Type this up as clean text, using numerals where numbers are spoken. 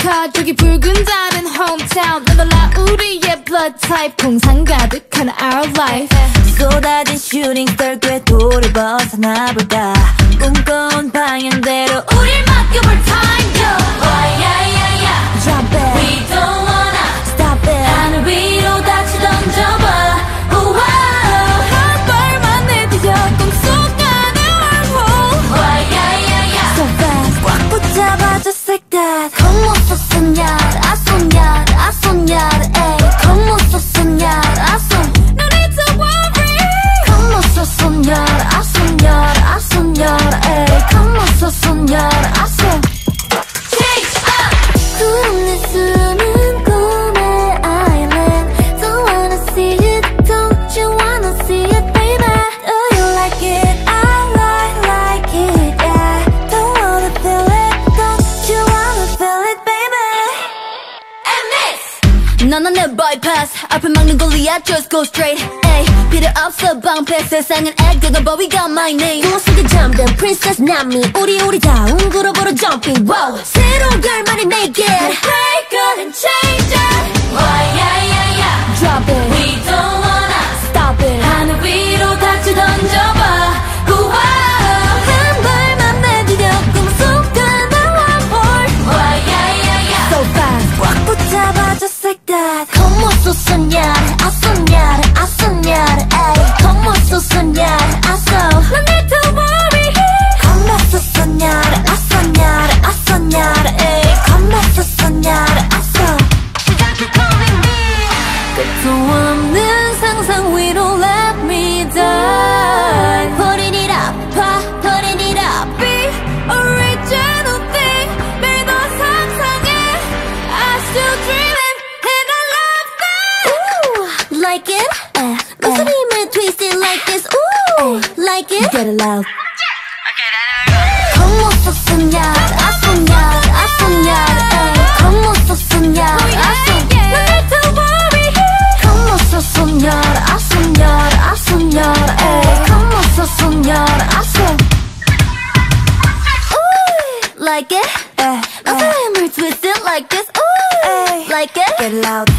가족이 붉은 다른 hometown 놀라 우리의 blood type 공상 가득한 our life 쏟아진 슈팅 스타 궤도를 벗어나볼까 꿈꿔온 방향대로 우릴 맡겨볼 time go Why yeah yeah yeah Jump it We don't wanna Stop it 하늘 위로 다시 던져봐 우와 한 발만 내디뎌 꿈속 안에 wormhole Why yeah yeah yeah So fast 꽉 붙잡아 just like that Como sos soñar a soñar a soñar ey Como sos soñar a soñar No need to worry Como sos soñar a soñar a soñar ey Como sos soñar a soñar Change up 구름 내 숨은 꿈의 island Don't wanna see it Don't you wanna see it baby Do you like it I like it yeah Don't wanna feel it Don't you wanna feel it baby And this 너는 내 bypass 앞을 막는 골리앗 just go straight ay 필요 없어 방패 세상은 애교가 but we got my name 꿈 속에 잠든 princess 남미 우리다운 그룹으로 jumping wow 새로운 결말이 make it break it and change it Why yeah yeah yeah Drop it We don't wanna Stop it 하늘 위로 다시 던져봐 우와 한 발만 내디뎌 꿈속 안에 wormhole Why yeah yeah yeah So fast 꽉 붙잡아 just like that Como sos soñar a soñar a soñar ey Como sos soñar a soñar No need to worry Como sos soñar a soñar a soñar ey Como sos soñar a soñar 끝도 없는 상상 위로 let me die Putting it up, putting it up Be original thing 매일 너 상상해 I still dreaming and I love that Ooh, like it? 목소리만 twist it like this Ooh, like it? Get it loud Como sos soñar a soñar a soñar ey Como sos soñar a soñar No need to worry Como sos soñar a soñar a soñar ey Como sos soñar a soñar Ooh, like it? 목소리만 twist it like this Ooh, like it? Get it loud